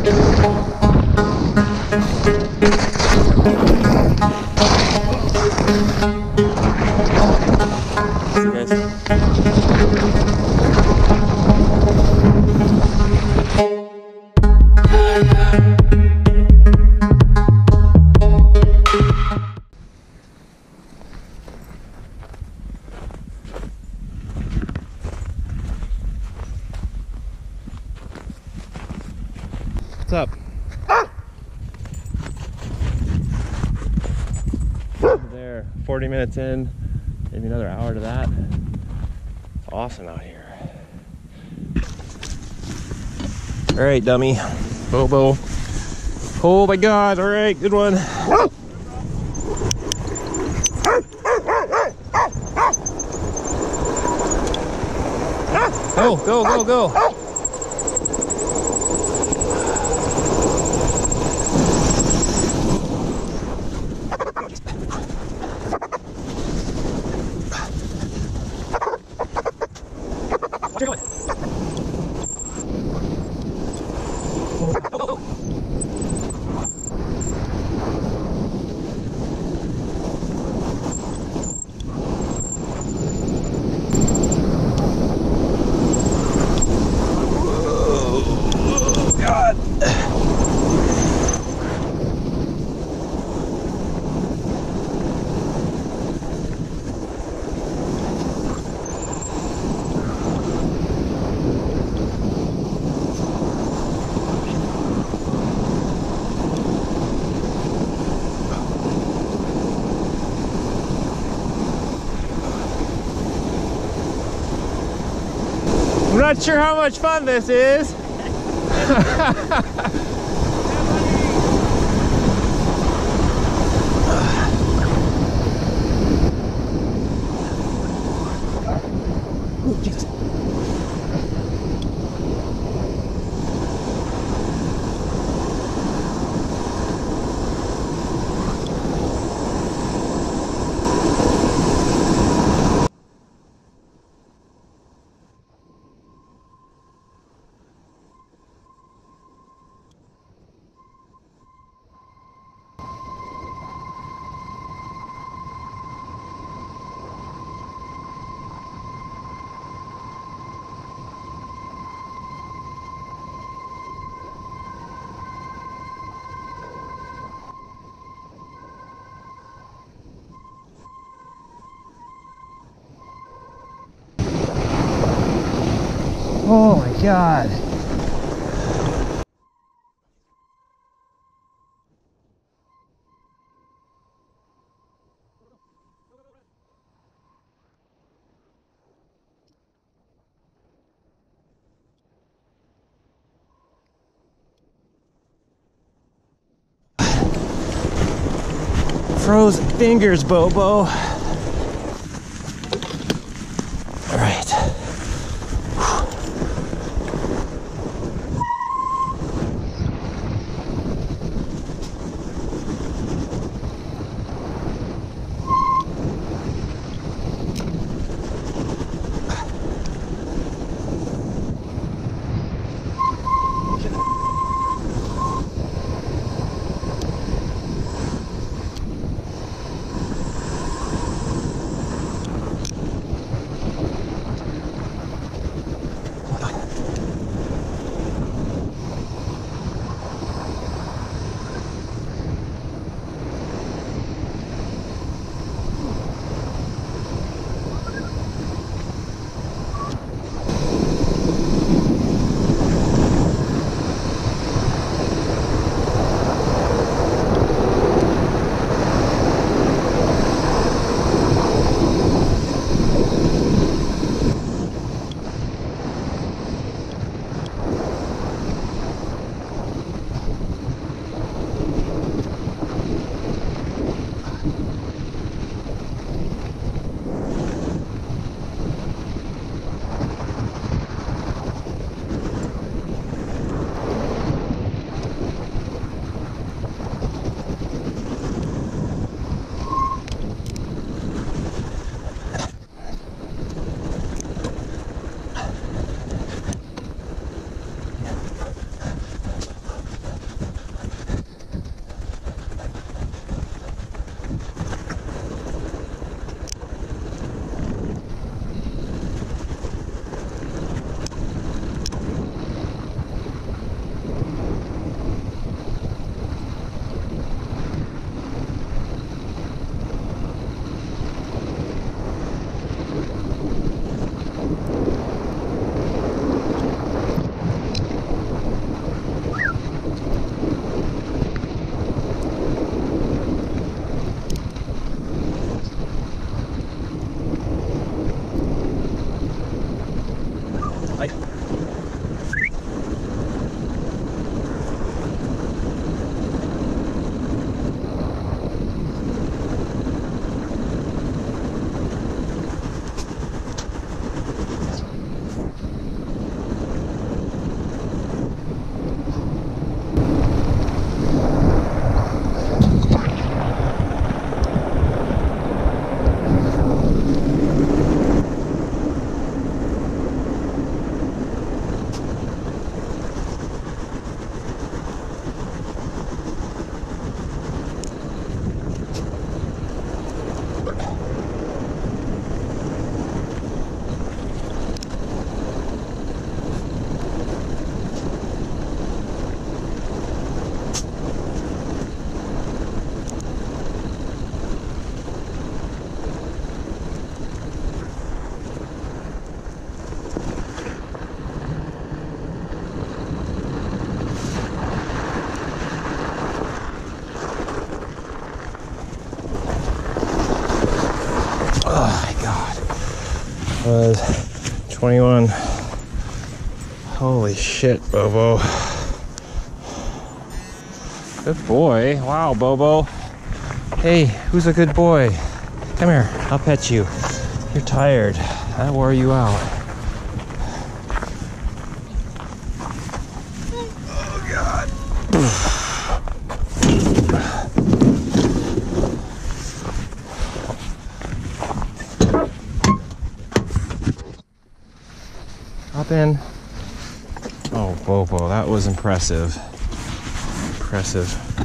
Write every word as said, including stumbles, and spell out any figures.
What's up? There, forty minutes in, maybe another hour to that. It's awesome out here. All right, dummy. Bobo. Oh my God, all right, good one. Go, go, go, go. I'm not sure how much fun this is. Oh, Jesus. Oh my God. Frozen fingers, Bobo. All right. was twenty-one. Holy shit, Bobo. Good boy. Wow, Bobo. Hey, who's a good boy? Come here, I'll pet you. You're tired. That wore you out. Oh, God. Hop in. Oh, Bobo, that was impressive. Impressive.